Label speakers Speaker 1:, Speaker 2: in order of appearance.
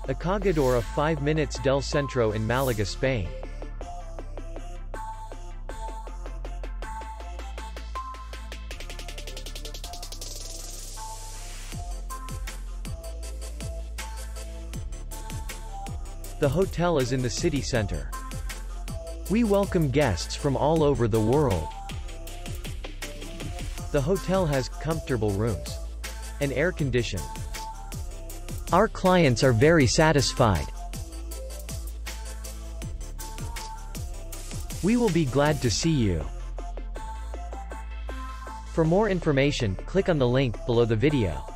Speaker 1: Acogedor, 5 minutes del centro in Malaga, Spain. The hotel is in the city center. We welcome guests from all over the world. The hotel has comfortable rooms and air condition. Our clients are very satisfied. We will be glad to see you. For more information, click on the link below the video.